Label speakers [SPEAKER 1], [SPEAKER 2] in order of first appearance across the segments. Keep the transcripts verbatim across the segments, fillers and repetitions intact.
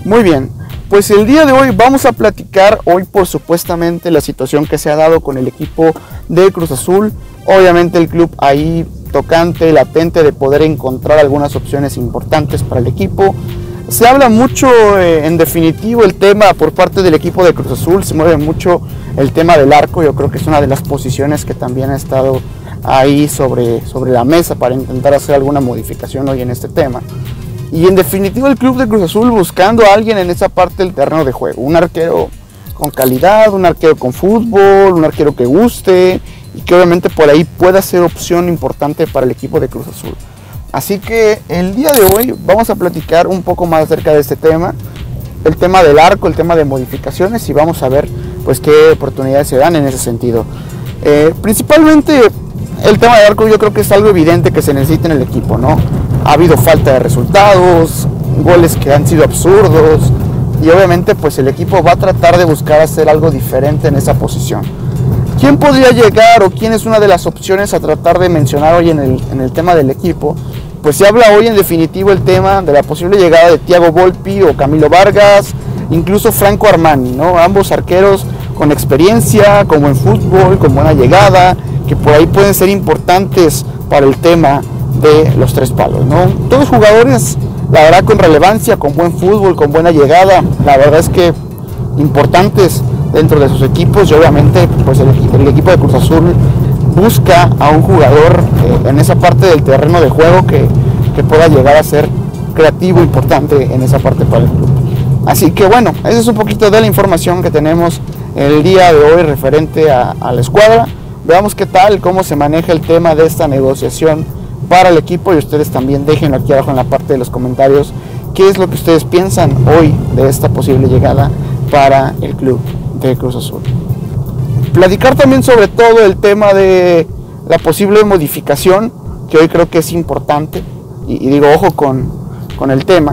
[SPEAKER 1] Muy bien, pues el día de hoy vamos a platicar hoy por supuestamente la situación que se ha dado con el equipo de Cruz Azul. Obviamente el club ahí tocante, latente de poder encontrar algunas opciones importantes para el equipo. Se habla mucho, eh, en definitivo, el tema por parte del equipo de Cruz Azul, se mueve mucho el tema del arco. Yo creo que es una de las posiciones que también ha estado ahí sobre, sobre la mesa para intentar hacer alguna modificación hoy en este tema. Y en definitiva el club de Cruz Azul buscando a alguien en esa parte del terreno de juego, un arquero con calidad, un arquero con fútbol, un arquero que guste y que obviamente por ahí pueda ser opción importante para el equipo de Cruz Azul. Así que el día de hoy vamos a platicar un poco más acerca de este tema, el tema del arco, el tema de modificaciones, y vamos a ver pues qué oportunidades se dan en ese sentido. Eh, principalmente el tema del arco yo creo que es algo evidente que se necesita en el equipo, ¿no? Ha habido falta de resultados, goles que han sido absurdos, y obviamente pues el equipo va a tratar de buscar hacer algo diferente en esa posición. ¿Quién podría llegar o quién es una de las opciones a tratar de mencionar hoy en el, en el tema del equipo? Pues se habla hoy en definitivo el tema de la posible llegada de Thiago Volpi o Camilo Vargas, incluso Franco Armani, ¿no? Ambos arqueros con experiencia, con buen fútbol, con buena llegada, que por ahí pueden ser importantes para el tema de los tres palos, ¿no? Todos jugadores, la verdad, con relevancia, con buen fútbol, con buena llegada, la verdad es que importantes dentro de sus equipos, y obviamente pues el, el equipo de Cruz Azul busca a un jugador eh, en esa parte del terreno de juego que, que pueda llegar a ser creativo, importante en esa parte para el club. Así que bueno, esa es un poquito de la información que tenemos el día de hoy referente a, a la escuadra. Veamos qué tal, cómo se maneja el tema de esta negociación para el equipo, y ustedes también déjenlo aquí abajo en la parte de los comentarios qué es lo que ustedes piensan hoy de esta posible llegada para el club de Cruz Azul. Platicar también sobre todo el tema de la posible modificación, que hoy creo que es importante, y, y digo ojo con, con el tema,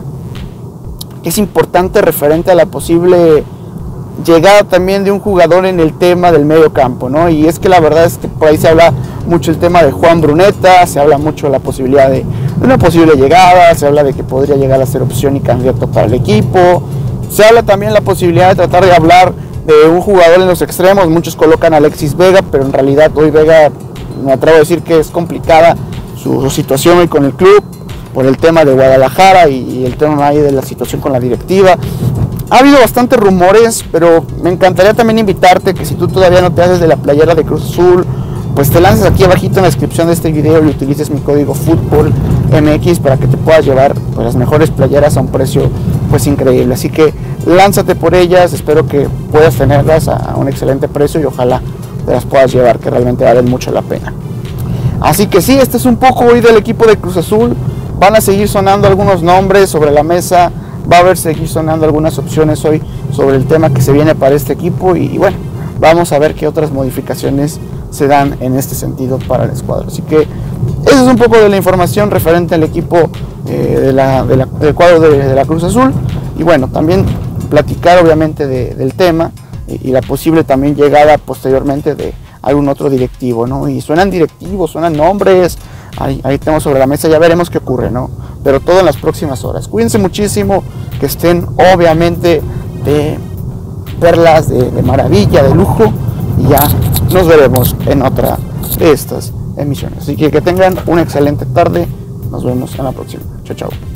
[SPEAKER 1] es importante referente a la posible llegada también de un jugador en el tema del medio campo, ¿no? Y es que la verdad es que por ahí se habla mucho el tema de Juan Bruneta, se habla mucho de la posibilidad de, de una posible llegada, se habla de que podría llegar a ser opción y candidato para el equipo, se habla también la posibilidad de tratar de hablar de un jugador en los extremos. Muchos colocan a Alexis Vega, pero en realidad hoy Vega, me atrevo a decir que es complicada su, su situación hoy con el club, por el tema de Guadalajara y, y el tema ahí de la situación con la directiva. Ha habido bastantes rumores, pero me encantaría también invitarte que si tú todavía no te haces de la playera de Cruz Azul, pues te lances aquí abajito en la descripción de este video y utilices mi código FUTBOLMX para que te puedas llevar pues, las mejores playeras a un precio pues increíble. Así que lánzate por ellas, espero que puedas tenerlas a un excelente precio y ojalá te las puedas llevar, que realmente valen mucho la pena. Así que sí, este es un poco hoy del equipo de Cruz Azul. Van a seguir sonando algunos nombres sobre la mesa, va a haber seguir sonando algunas opciones hoy sobre el tema que se viene para este equipo, y, y bueno, vamos a ver qué otras modificaciones se dan en este sentido para el escuadro. Así que eso es un poco de la información referente al equipo eh, de la, de la, del cuadro de, de la Cruz Azul, y bueno, también platicar obviamente de, del tema y, y la posible también llegada posteriormente de algún otro directivo, ¿no? Y suenan directivos, suenan nombres, ahí, ahí tenemos sobre la mesa, ya veremos qué ocurre, ¿no? Pero todo en las próximas horas. Cuídense muchísimo, que estén obviamente de perlas, de, de maravilla, de lujo, y ya nos veremos en otra de estas emisiones. Así que que tengan una excelente tarde, nos vemos en la próxima. Chao, chao.